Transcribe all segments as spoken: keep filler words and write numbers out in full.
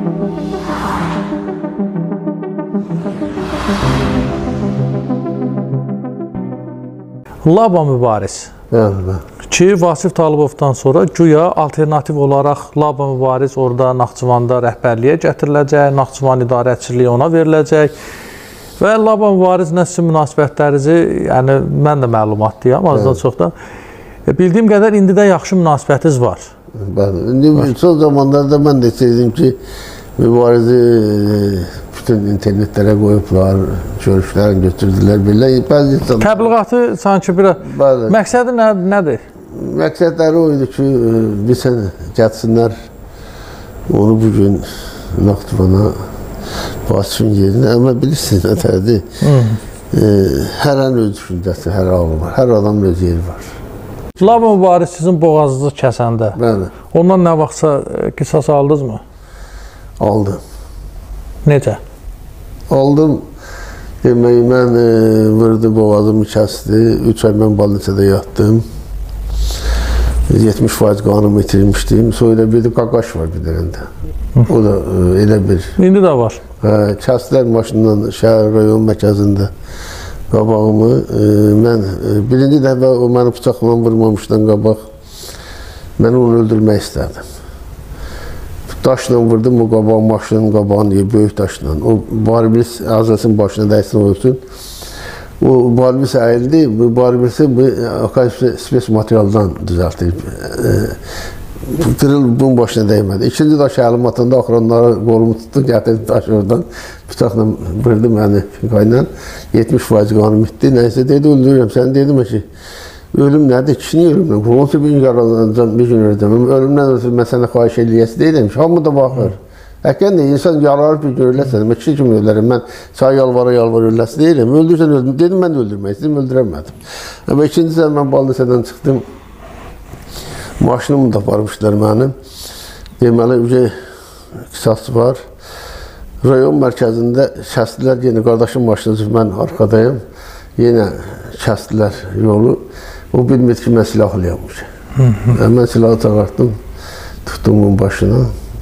Laba Mübariz ki Vasif Talıbovdan sonra güya alternativ olaraq Laba Mübariz orada Naxçıvanda rəhbərliyə gətiriləcək, Naxçıvan idarəçiliyi ona veriləcək və Laba Mübariz nə sizin münasibətlərinizi, yəni mən də məlumatlıyam azdan çox da. Bildiyim qədər indi də yaxşı münasibətiniz var. Bəli, son zamanlarda mən də istəyirdim ki, Mübarizi bütün internetlərə qoyublar, görüşlərini götürdülər, belə. Təbliğatı sanki bir məqsədi nədir? Məqsədləri o idi ki, bilsən, gəlsinlər onu bugün Naxçıvana Vasifin yerinə, amma bilirsiniz nətərdir, hər an öz düşüncəsi, hər ağlı var, hər adamın öz yeri var. Laba Mübariz sizin boğazınızı kəsəndə, ondan nə vaxtsa qisas aldınız mı? Aldım. Necə? Aldım. Demək, mən vurdu, boğazımı kəsdi. Üç ay mən balnisada yatdım. yetmiş faiz qanımı itirmişdim. Sonra bir də qaqaş var bir dərəndə. O da elə bir... İndi də var. Kəsdilər maşından şəhər rayon mərkəzində qabağımı. Mən birinci dəfə o məni bıçaqla vurmamışdan qabaq mən onu öldürmək istərdim. Daşla vurdum, o qabağın maşının qabağını deyir, böyük daşla. O barbis Azrasın başına dəysin olsun. O barbis əyildi, bu barbisi spes materialdan düzəltib. Qırıl bunun başına dəymədi. İkinci daş əlim atında axıranlara qolumu tutdu, gətirdi daş oradan. Bıçaqla vurdu məni qayla. yetmiş faiz qanım bitdi. Nəysə dedi, öldürürəm. Sən dedim ki, ölüm nədir? Kişini ölümlə. Qolunsa bir gün yaralanacam, bir gün öləcəm. Ölümdən ötürü mən sənə xahiş eləyəsi deyiləm ki, hamı da baxır. Həqiqən də insan yaralanır bir gün öləsən. Mən kişi kimi ölərəm. Mən sağ yalvara yalvara öləsi deyiləm. Öldürsən öldüm. Dedim, mən də öldürmək istəydim, öldürəmədim. Amma ikinci sən mən Balnisadan çıxdım. Maşınımı da aparmışlar mənim. Deməli, bir qisas var. Rayon mərkəzində kəsdilər. Yenə qardaşım maşını üçün mən arxadayım. Yenə kəsdilər yolu. O bilmir ki, mən silahlayammış. Mən silahı çağırtdım, tutdum onun başına.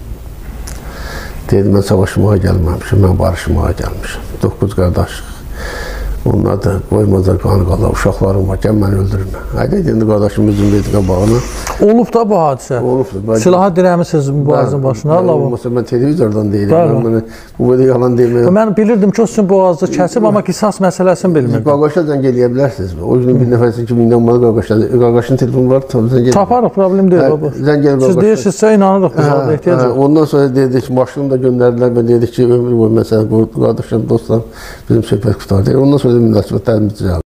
Dedim, mən savaşmağa gəlməmişim, mən barışmağa gəlmişim. Dokuz qardaşıq. Onlar da qoymazlar qanı qala, uşaqlarım var, gəl məni öldürmə. Həqiqət indi qardaşım üzüm dedi qabağına. Olub da bu hadisə? Olubdur. Silahı dirəmisiniz mübarizin başına? Olmasa mən televizordan deyirəm. Bu qədər yalan deməyəm. Mən bilirdim ki, o sizin boğazı kəsib, amma qisas məsələsini bilmirdim. Qaqaşa zəng eləyə bilərsiniz. O günün bir nəfəsi ki, mindən bana qaqaşın telefonu var. Taparıq, problem deyil. Siz deyirsinizsə, inanırıq biz orada ehtiyac yox. Ondan sonra dedik, maşını da göndərdilər və dedik ki, ömür boyu məsələn, qardaşım, dostlar bizim söhbət qutardı. Ondan sonra münasibətlərimiz düzəldi.